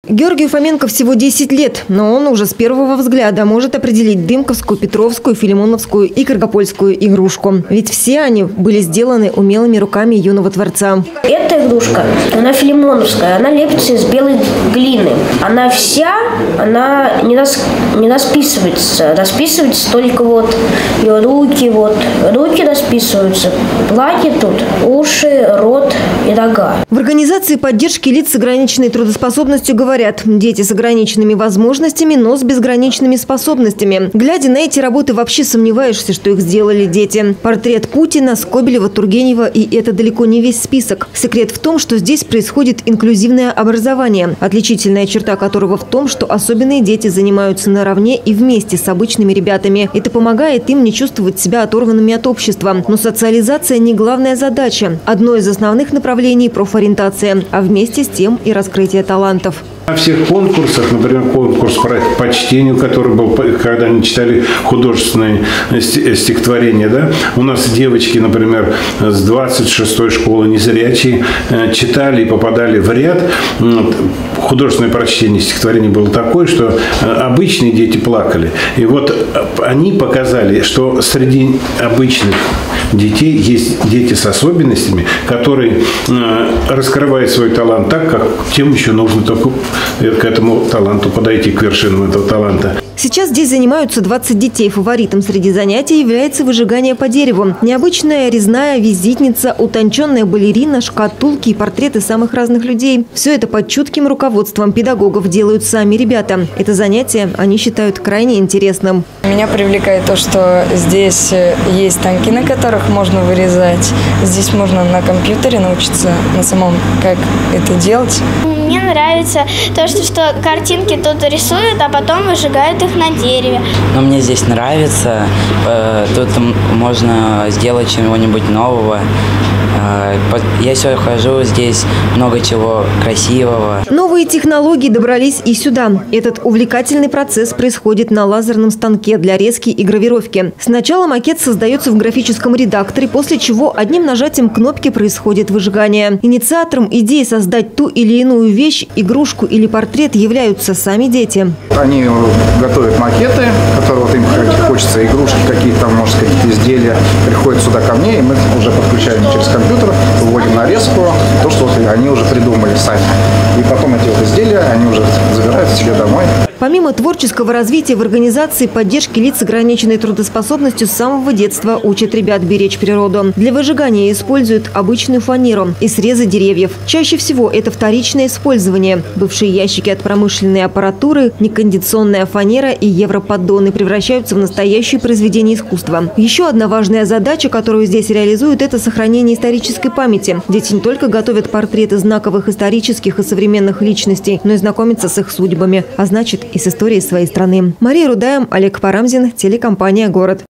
Георгию Фоменко всего 10 лет, но он уже с первого взгляда может определить дымковскую, петровскую, филимоновскую и каргопольскую игрушку. Ведь все они были сделаны умелыми руками юного творца. Эта игрушка, она филимоновская, она лепится из белой глины. Она вся, она не расписывается. Расписывается только вот ее руки, руки расписываются, платье тут, уши, рот и рога. В организации поддержки лиц с ограниченной трудоспособностью говорят: дети с ограниченными возможностями, но с безграничными способностями. Глядя на эти работы, вообще сомневаешься, что их сделали дети. Портрет Путина, Скобелева, Тургенева, и это далеко не весь список. Секрет в том, что здесь происходит инклюзивное образование, отличительная черта которого в том, что особенные дети занимаются наравне и вместе с обычными ребятами. Это помогает им не чувствовать себя оторванными от общества. Но социализация не главная задача. Одно из основных направлений – профориентация, а вместе с тем и раскрытие талантов. На всех конкурсах, например, конкурс по чтению, который был, когда они читали художественные стихотворения, да? У нас девочки, например, с 26-й школы незрячие читали и попадали в ряд. Художественное прочтение стихотворений было такое, что обычные дети плакали. И вот они показали, что среди обычных детей есть дети с особенностями, которые раскрывают свой талант так, как тем еще нужно только к этому таланту подойти, к вершинам этого таланта. Сейчас здесь занимаются 20 детей. Фаворитом среди занятий является выжигание по дереву. Необычная резная визитница, утонченная балерина, шкатулки и портреты самых разных людей. Все это под чутким руководством педагогов делают сами ребята. Это занятие они считают крайне интересным. Меня привлекает то, что здесь есть станки, на которых можно вырезать. Здесь можно на компьютере научиться на самом, как это делать. Мне нравится то, что картинки тут рисуют, а потом выжигают их на дереве. Но мне здесь нравится. Тут можно сделать чего-нибудь нового. Я все хожу, здесь много чего красивого. Новые технологии добрались и сюда. Этот увлекательный процесс происходит на лазерном станке для резки и гравировки. Сначала макет создается в графическом редакторе, после чего одним нажатием кнопки происходит выжигание. Инициатором идеи создать ту или иную вещь, игрушку или портрет являются сами дети. Они готовят макеты, которые вот им хочется, игрушки какие-то, там, может сказать, изделия, приходят сюда ко мне, и мы уже подключаем через компьютер, выводим нарезку, то, что вот они уже придумали сами. И потом эти вот изделия, они уже забирают себе домой. Помимо творческого развития в организации поддержки лиц с ограниченной трудоспособностью с самого детства учат ребят беречь природу. Для выжигания используют обычную фанеру и срезы деревьев. Чаще всего это вторичное использование. Бывшие ящики от промышленной аппаратуры, некондиционная фанера и европоддоны превращаются в настоящее произведение искусства. Еще одна важная задача, которую здесь реализуют, это сохранение исторической памяти. Дети не только готовят портреты знаковых исторических и современных личностей, но и знакомятся с их судьбами, а значит и с историей своей страны. Мария Рудаем, Олег Парамзин, телекомпания «Город».